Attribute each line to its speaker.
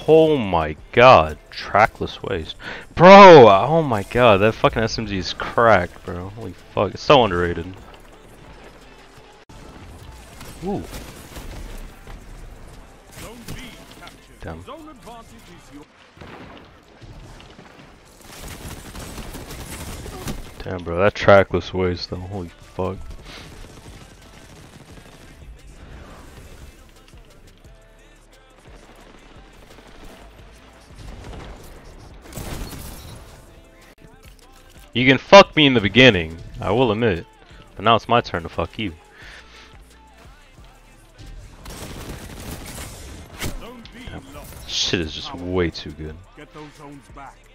Speaker 1: Oh my god, trackless waste. Bro, oh my god, that fucking SMG is cracked, bro. Holy fuck, it's so underrated. Ooh. Damn. Damn, bro, that trackless waste though, holy fuck. You can fuck me in the beginning, I will admit. But now it's my turn to fuck you. Damn. Shit is just way too good.
Speaker 2: Get those zones back.